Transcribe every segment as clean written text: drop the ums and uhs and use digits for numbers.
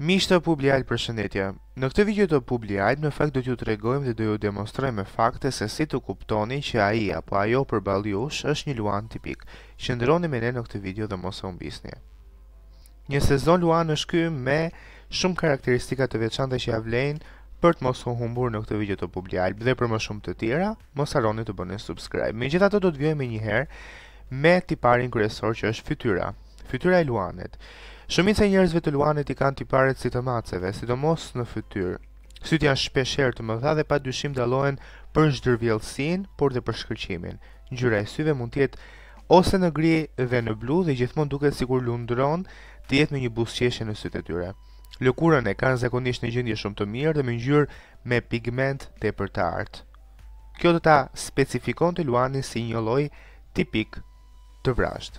Miq të Publial, përshëndetje. Në këtë video të Publial, në fakt do t'ju tregojmë dhe do ju demonstrojmë me fakte se si të kuptoni që ai apo ajo përballë jush është një luan tipik. Qëndroni me ne në këtë video dhe mos e humbisni. Një sezon luan është ky me shumë karakteristika të veçanta që ja vlejnë për të mos u humbur në këtë video të Publial dhe për më shumë të tjera, mos harroni të bëni subscribe. Megjithatë do të vjojmë një herë me tiparin kryesor që është fytyra. Fytyra e luanit. Shumica e njerëzve të luanit i kanë tiparet si të maceve, sidomos në fytyrë. Sytë janë shpeshherë të mëdha dhe padyshim dallohen për zhdërvjellësinë, por dhe për shkëlqimin. Ngjyra e syve mund të jetë ose në gri dhe në blu dhe gjithmonë duket sikur lundron të jetë me një buzëqeshje në sytë e tyre. Lëkurën e kanë zakonisht në gjendje shumë të mirë dhe me ngjyrë me pigment tepër të artë. Kjo do ta specifikonte luanin si një lloj tipik të vrasht.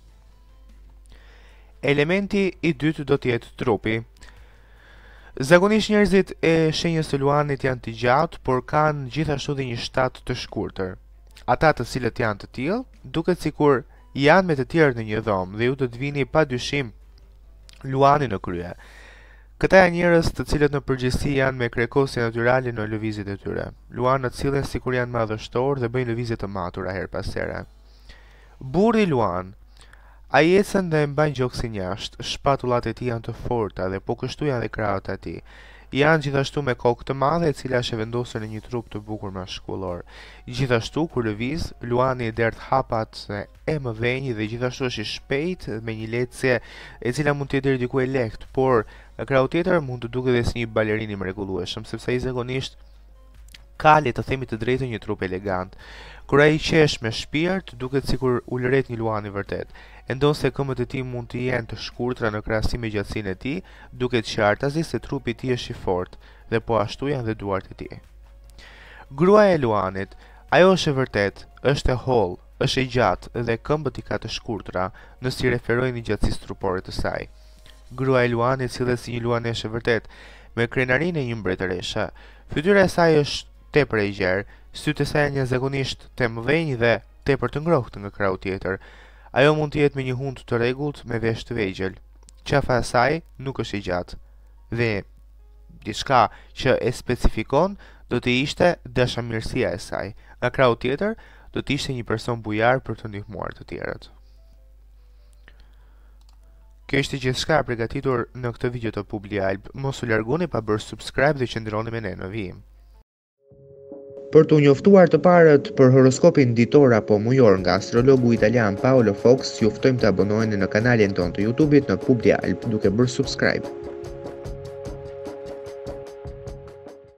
Elementi i dytë do të jetë trupi. Zakonisht njerëzit e shenjës së luanit janë të gjatë, por kanë gjithashtu dhe një shtat të shkurtër. Ata të cilët janë të tillë, duket sikur janë me të tjerë në një dhomë dhe ju do të vini padyshim luani në krye. Këta janë njerëz të cilët në përgjithësi janë me krekosje natyrale në lëvizjet e tyre. Luanët sillen sikur janë madhështor dhe bëjnë lëvizje të matura her pas here. Burri luan. Ai ecën dhe mbajnë gjoksin jashtë, shpatullat e tij janë të forta dhe po kështu janë dhe krahët e tij. Janë gjithashtu me kokë të madhe e cila është e vendosur në një trup të bukur maskullor. Gjithashtu kur lëviz, luani i dert hapat e mëdhenj dhe gjithashtu është i shpejtë me një lehtësie e cila mund të jetë deri diku e lehtë, por në krau tjetër mund të duket edhe si një balerin i mrekullueshëm, sepse ai zakonisht ka, le të themi të drejtën, një trup elegant. Kur ai qesh me shpirt, duket sikur ulëret një luan i vërtet. Endonse këmbët e tij mund të jenë të shkurtra në krahasim me gjatësinë e tij, duket qartazi se trupi i tij është i fortë dhe po ashtu janë dhe duart e tij. Gruaja e luanit, ajo është e vërtet, është e hollë, është e gjatë dhe këmbët i ka të shkurtra, nëse i referojnë gjatësisë trupore të saj. Gruaja e luanit sillet si një luanesh e vërtet, me krenarinë e një mbretëreshe. Fytyra e saj është tepër e gjerë, sytë e saj janë zakonisht të mëdhenj dhe tepër të ngrohtë nga krau tjetër. Ajo mund të jetë me një hund të rregullt me veshë të vegjël. Qafa e saj nuk është e gjatë. Dhe diçka që e specifikon do të ishte dashamirësia e saj. Nga krau tjetër do të ishte një person bujar për të ndihmuar të tjerët. Kjo ishte gjithçka e përgatitur në këtë video të Publial. Mos u largoni pa bërë subscribe dhe qëndroni me ne në vijim. Për të njoftuar të parët për horoskopin ditor apo mujor nga astrologu italian Paolo Fox, ju ftojmë të abonoheni në kanalin ton të YouTube-it në Publial duke bërë subscribe.